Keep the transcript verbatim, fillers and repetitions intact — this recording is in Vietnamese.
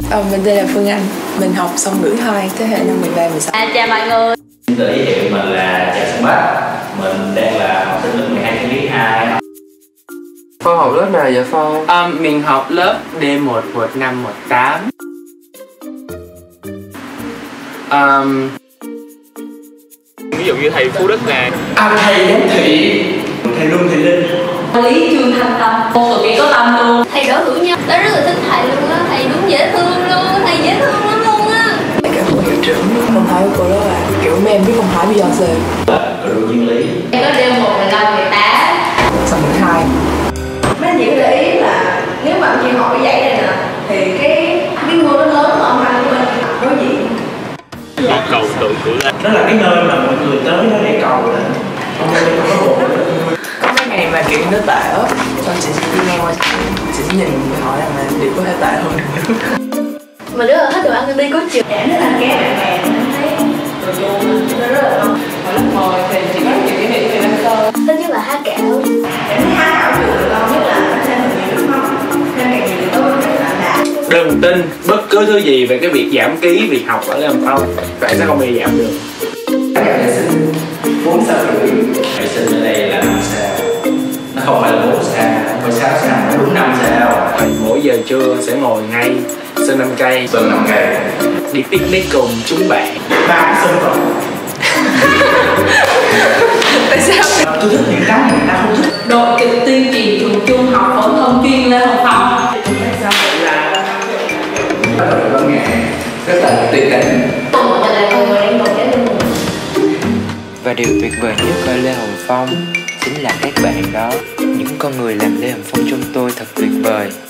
Ờ, mình tên là Phương Anh, mình học song ngữ hai thế hệ năm mười ba mười sáu. À, chào mọi người. Xin tự giới thiệu mình là Trần Xuân Bắc, mình đang là học sinh lớp mười hai chuyên lý hai. Phong học lớp nào vậy Phong? À, mình học lớp D một một năm một tám. Um, ví dụ như thầy Phú Đức nè, À, thầy giám thị, thầy Luân Thị Linh, Lý Trương Thanh Tâm, cô cực kỳ có tâm luôn. Thầy Đỗ Hữu Nhân, tớ rất là thích thầy luôn á, thầy đúng dễ thương luôn, thầy dễ thương lắm luôn á. Cả cô hiệu trưởng không hỏi của cô đó là kiểu mấy em biết không hỏi bây giờ giờ. cử chuyên lý. Em có D một mười lăm mười tám. Song ngữ hai. Mấy anh chị để ý là nếu mà anh chị học cái dãy này nè thì cái cái ngôi nó lớn ở âm thanh của mình đối diện. một cầu tượng của lên. Đó là cái nơi mà mọi người tới đó để cầu đó. Không có có bộ. Có mấy ngày mà kiểu nó tệ ớt, xong chị đi ngang qua chị chỉ nhìn hỏi rằng là điều có thể tệ hơn được. Mà đứa là hết đồ ăn đi có chiều. Giảm nó thành ké bạn bè nó thấy đồ vô nó rất là ngon. Ở lớp mười thì chỉ có nhiều cái điểm về năng cơ. Tất nhiên là hát kẹo. Em thấy hát ảo được ngon nhất là nó thêm nhiều nước mắm, thêm càng nhiều thì tốt rất là đã. đừng tin bất cứ thứ gì về cái việc giảm ký, việc học ở Lê Hồng Phong, bạn sẽ không bị giảm được. Vệ sinh bốn sao rưỡi. Vệ sinh ở đây là năm sao. Nó không phải là bốn sao, không phải sáu sao, nó đúng năm sao. Mỗi giờ trưa sẽ ngồi ngay sơn năm cây, Sơn năm cây. đi picnic cùng chúng bạn. Ba sơn còn. Tại sao? Tôi thích những cái người ta không thích. Đội kịch tuyên truyền trường trung học phổ thông chuyên Lê Hồng Phong. Tại sao vậy là đội văn nghệ rất là tuyệt tình. Cùng một là mọi người đang ngồi kế bên mình. Và điều tuyệt vời nhất ở Lê Hồng Phong chính là các bạn đó. Những con người làm Lê Hồng Phong trong tôi thật tuyệt vời.